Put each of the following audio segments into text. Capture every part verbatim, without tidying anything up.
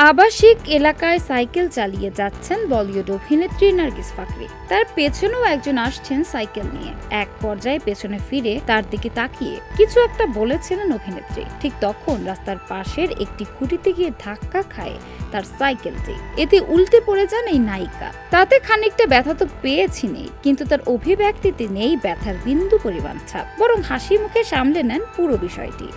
আবাসিক এলাকায় সাইকেল চালিয়ে যাচ্ছেন বলিউড অভিনেত্রী নার্গিস ফাকরি। তার পেছনেও একজন আসছেন সাইকেল নিয়ে। এক পর্যায়ে পেছনে ফিরে তার দিকে তাকিয়ে কিছু একটা বলেছিলেন অভিনেত্রী। ঠিক তখন রাস্তার পাশের একটি খুঁটিতে গিয়ে ধাক্কা খায় তার সাইকেলটি। এতে উল্টে পড়ে যান এই নায়িকা। তাতে খানিকটা ব্যথা তো পেয়েছিনি, কিন্তু তার অভিব্যক্তিতে নেই ব্যথার বিন্দু পরিমাণ ছাপ, বরং হাসি মুখে সামলে নেন পুরো বিষয়টি।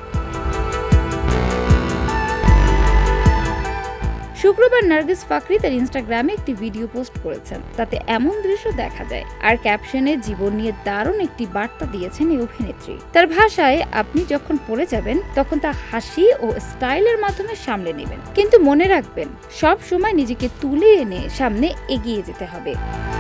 শুক্রবার নার্গিস ফাকরি তার ইনস্টাগ্রামে একটি ভিডিও পোস্ট করেছেন। তাতে এমন দৃশ্য দেখা যায়, আর ক্যাপশনে জীবন নিয়ে দারুণ একটি বার্তা দিয়েছেন এই অভিনেত্রী। তার ভাষায়, আপনি যখন পড়ে যাবেন তখন তা হাসি ও স্টাইলের মাধ্যমে সামলে নেবেন, কিন্তু মনে রাখবেন সব সময় নিজেকে তুলে এনে সামনে এগিয়ে যেতে হবে।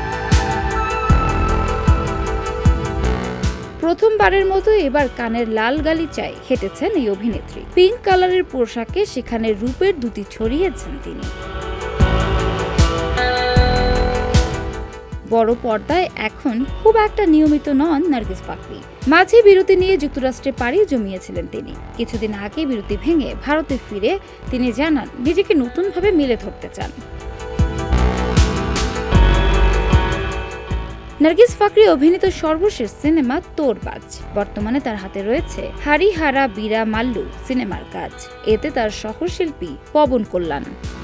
প্রথমবারের মতো এবার কানের লাল গালিচায় হেঁটেছেন এই অভিনেত্রী। পিঙ্ক কালারের পোশাকে সেখানে রূপের দ্যুতি ছড়িয়েছেন তিনি। বড় পর্দায় এখন খুব একটা নিয়মিত নন নার্গিস ফাকরি। মাঝে বিরতি নিয়ে যুক্তরাষ্ট্রে পাড়ি জমিয়েছিলেন তিনি। কিছুদিন আগে বিরতি ভেঙে ভারতে ফিরে তিনি জানান নিজেকে নতুনভাবে মেলে ধরতে চান। নার্গিস ফাকরি অভিনীত সর্বশেষ সিনেমা তোরবাজ। বর্তমানে তার হাতে রয়েছে হারিহারা বীরা মাল্লু সিনেমার কাজ। এতে তার সহশিল্পী পবন কল্যাণ।